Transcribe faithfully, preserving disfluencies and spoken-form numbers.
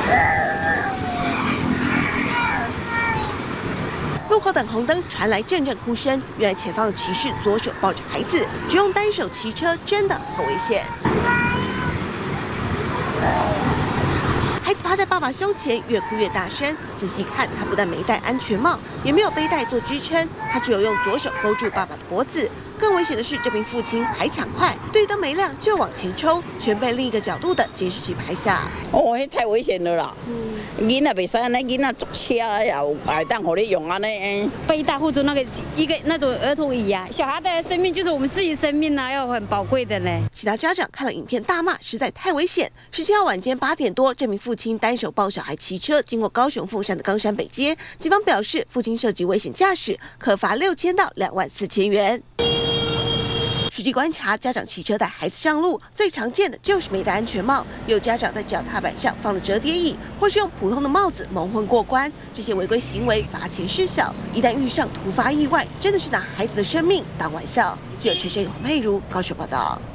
路口等红灯传来阵阵哭声，原来前方的骑士左手抱着孩子，只用单手骑车真的很危险。孩子趴在爸爸胸前，越哭越大声。仔细看，他不但没戴安全帽，也没有背带做支撑，他只有用左手勾住爸爸的脖子。更危险的是，这名父亲还抢快，绿灯没亮就往前冲，全被另一个角度的监视器拍下。 哦，那太危险了啦！囡仔袂使安尼，囡仔坐车也有还当互你用安尼。 背带或者那个一个那种儿童椅啊，小孩的生命就是我们自己生命啊，要很宝贵的嘞。 其他家长看了影片大骂，实在太危险。十七号晚间八点多，这名父亲单手抱小孩骑车经过高雄凤山的冈山北街，警方表示，父亲涉及危险驾驶，可罚六千到两万四千元。实际观察，家长骑车带孩子上路，最常见的就是没戴安全帽。有家长在脚踏板上放了折叠椅，或是用普通的帽子蒙混过关。这些违规行为罚钱事小，一旦遇上突发意外，真的是拿孩子的生命当玩笑。记者陈胜宇、黄佩如高雄报道。